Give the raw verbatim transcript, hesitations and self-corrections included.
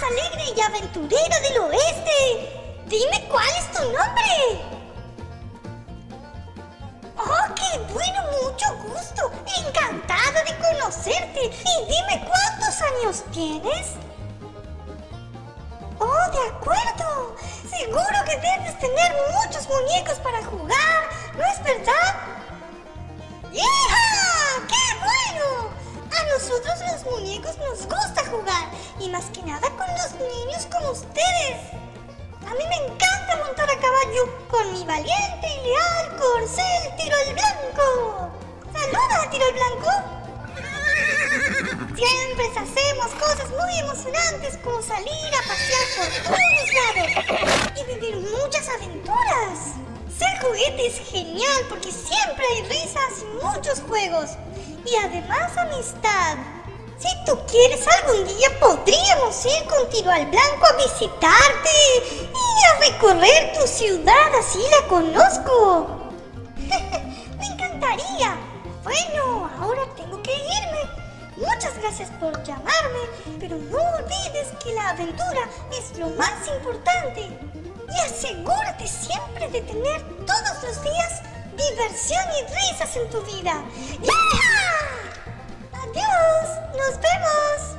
alegre y aventurero del oeste. Dime cuál es tu nombre. ¡Oh, qué bueno! Mucho gusto. Encantada de conocerte. Y dime cuántos años tienes. ¡Oh, de acuerdo! Seguro que debes tener muchos muñecos para jugar, ¿no es verdad? ¡Hija! ¡Qué bueno! A nosotros los muñecos nos gusta jugar, y más que nada con los niños como ustedes. A mí me encanta montar a caballo con mi valiente y leal corcel Tiro el Blanco. ¡Saluda, Tiro el Blanco! Siempre hacemos cosas muy emocionantes como salir a pasear por todos lados y vivir muchas aventuras. Ser juguete es genial porque siempre hay risas y muchos juegos. Y además amistad. Si tú quieres, algún día podríamos ir con Tiro al Blanco a visitarte y a recorrer tu ciudad, así la conozco. Me encantaría. Bueno, ahora tengo que irme. Muchas gracias por llamarme, pero no olvides que la aventura es lo más importante. Y asegúrate siempre de tener todos los días diversión y risas en tu vida. ¡Yeah! ¡Adiós! ¡Nos vemos!